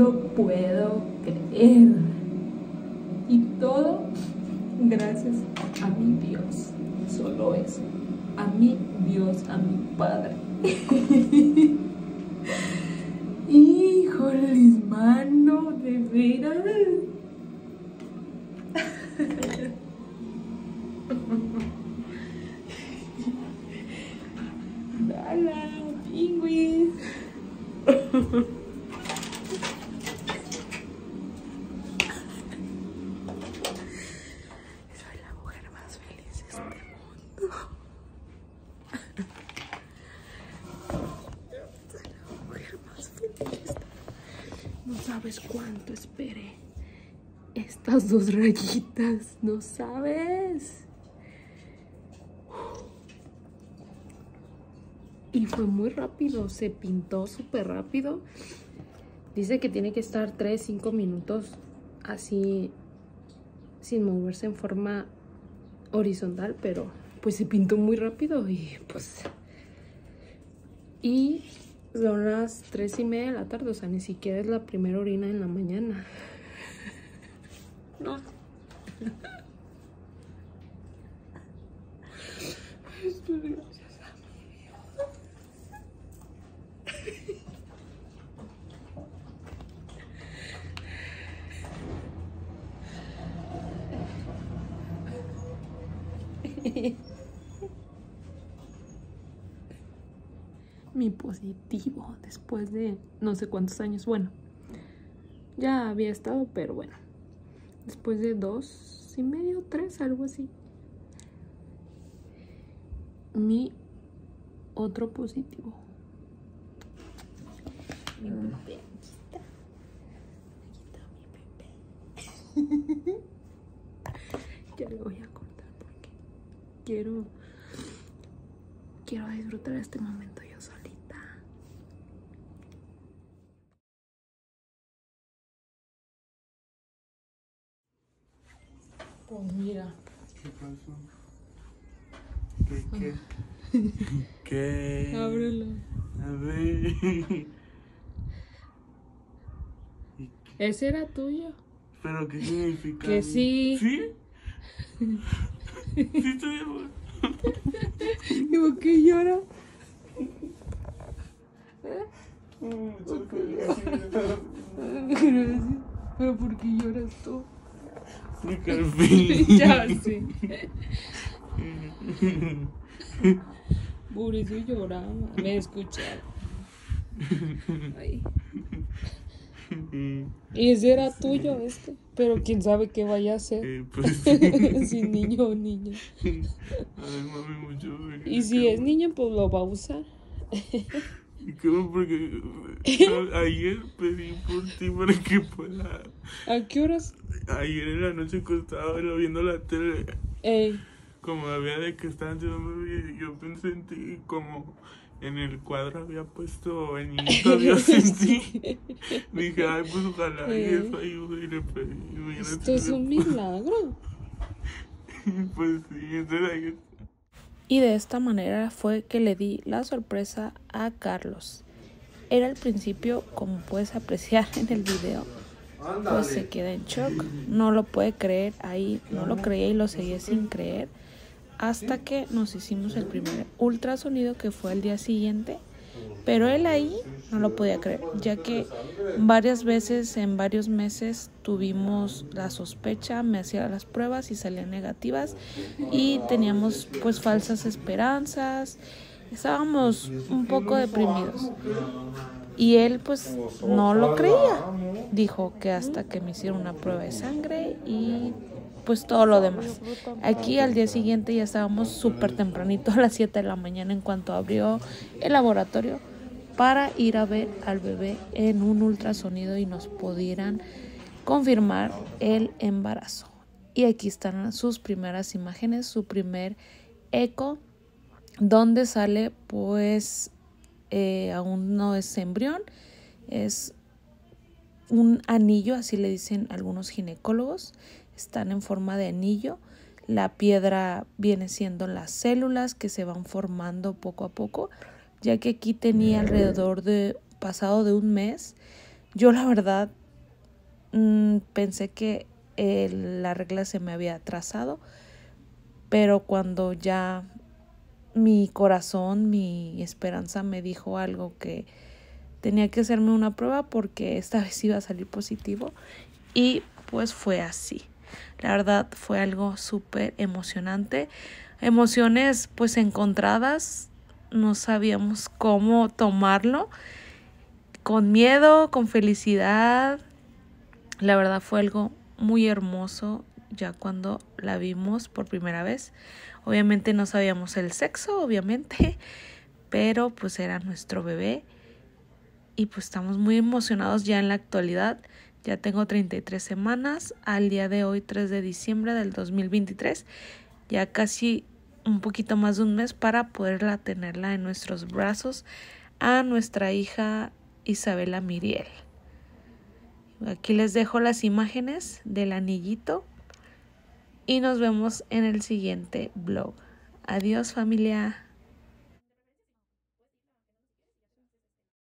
lo puedo creer. Y todo gracias a mi Dios. Solo eso. A mi Dios, a mi Padre. Híjoles, mano, de veras. Hola, pingüis. Soy la mujer más feliz de este mundo. Soy la mujer más feliz. No sabes cuánto esperé estas 2 rayitas, no sabes. Y fue muy rápido, se pintó súper rápido. Dice que tiene que estar 3-5 minutos así sin moverse en forma horizontal, pero pues se pintó muy rápido y pues... Y son las 3:30 de la tarde, o sea, ni siquiera es la primera orina en la mañana. No. Esto es gracias a mí. Mi positivo después de no sé cuántos años. Bueno, ya había estado, pero bueno, después de 2,5, 3, algo así. Mi otro positivo. Mi bebé. Aquí está mi bebé. Ya le voy a contar porque quiero disfrutar este momento yo solita. Pues mira. ¿Qué pasó? ¿Qué? ¿Qué? Ábrelo. A ver. ¿Ese era tuyo? ¿Pero qué significa? Que sí. ¿Sí? ¿Sí estoy bien? ¿Y por qué llora? Gracias. ¿Pero por qué lloras tú? Porque al fin. Ya sé. Por eso lloraba. Me escucharon. Ay. Y ese era tuyo, este. Pero quién sabe qué vaya a ser. Pues sí. Si niño o niña. Ay, mami, mucho. Y si es niño, pues lo va a usar. ¿Cómo? Porque ayer pedí por ti para que pueda. ¿A qué horas? Ayer en la noche que estaba viendo la tele, Ey. como había de que estaban haciendo un video, yo pensé en ti, como en el cuadro había puesto el niñito Dios en ti. Dije, ay, pues ojalá y eso ayude, y le pedí. Esto es un milagro. Pues sí, entonces ahí está. Y de esta manera fue que le di la sorpresa a Carlos. Era al principio, como puedes apreciar en el video, pues se queda en shock. No lo puede creer, ahí no lo creía y lo seguía sin creer. Hasta que nos hicimos el primer ultrasonido, que fue el día siguiente. Pero él ahí no lo podía creer, ya que varias veces en varios meses tuvimos la sospecha, me hacía las pruebas y salían negativas y teníamos pues falsas esperanzas, estábamos un poco deprimidos y él pues no lo creía, dijo que hasta que me hicieron una prueba de sangre y pues todo lo demás. Aquí al día siguiente ya estábamos súper tempranito, a las 7 de la mañana, en cuanto abrió el laboratorio, para ir a ver al bebé en un ultrasonido y nos pudieran confirmar el embarazo. Y aquí están sus primeras imágenes, su primer eco, donde sale pues aún no es embrión, es un anillo, así le dicen algunos ginecólogos, están en forma de anillo. La piedra viene siendo las células que se van formando poco a poco, ya que aquí tenía alrededor de pasado de un mes Yo la verdad pensé que la regla se me había atrasado, pero cuando ya mi corazón, mi esperanza me dijo algo que tenía que hacerme una prueba porque esta vez iba a salir positivo, y pues fue así. La verdad fue algo súper emocionante, emociones pues encontradas, no sabíamos cómo tomarlo, con miedo, con felicidad. La verdad fue algo muy hermoso ya cuando la vimos por primera vez. Obviamente no sabíamos el sexo, obviamente, pero pues era nuestro bebé y pues estamos muy emocionados ya en la actualidad. Ya tengo 33 semanas al día de hoy, 3 de diciembre del 2023, ya casi un poquito más de un mes para poderla tenerla en nuestros brazos a nuestra hija Isabela Miriel. Aquí les dejo las imágenes del anillito y nos vemos en el siguiente vlog. Adiós, familia.